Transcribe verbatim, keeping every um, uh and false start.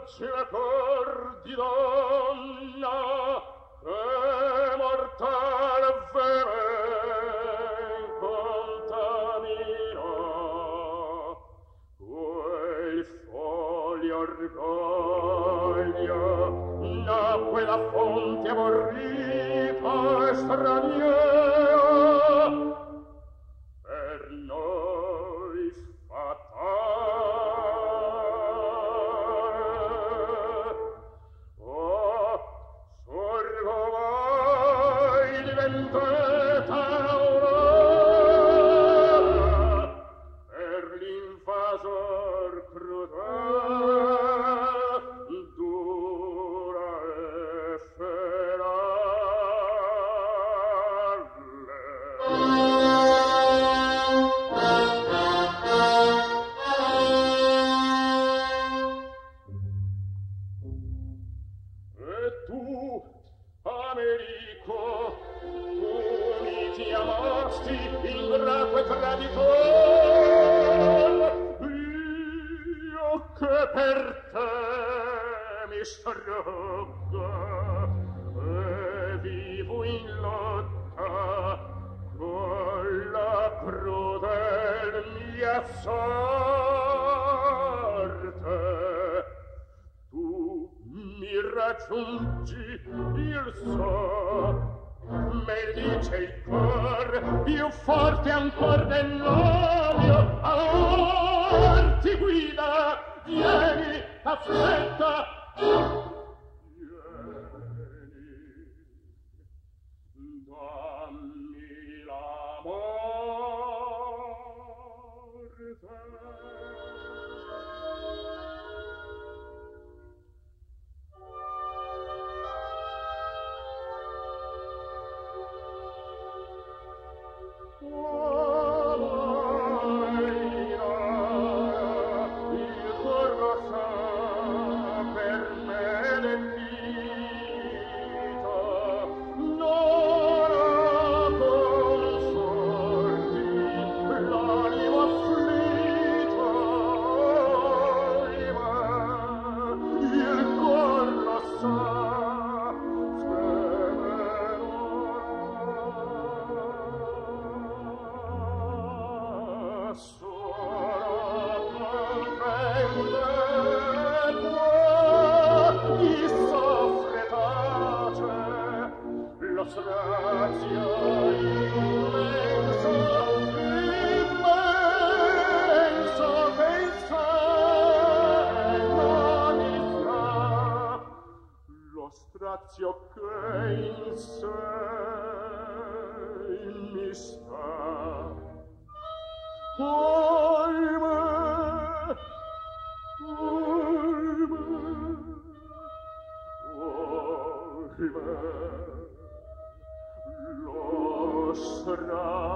dolce cor di donna e mortal vemen contamina quel folle orgoglio nacque da fonte aborrita e straniera per noi fatale. Oh, sorgo voi diventata aurora per l'invasor crudele, dura e ingrato e traditor, io che per te mi struggo e vivo in lotta con la crudel mia sorte. Tu mi raggiungi il so, me dice il cor più forte ancor dell'odio. Avanti guida, vieni, aspetta, vieni, dammi la morte. Strazio che in sé mi sta, ohimè, ohimè, ohimè, lo strazio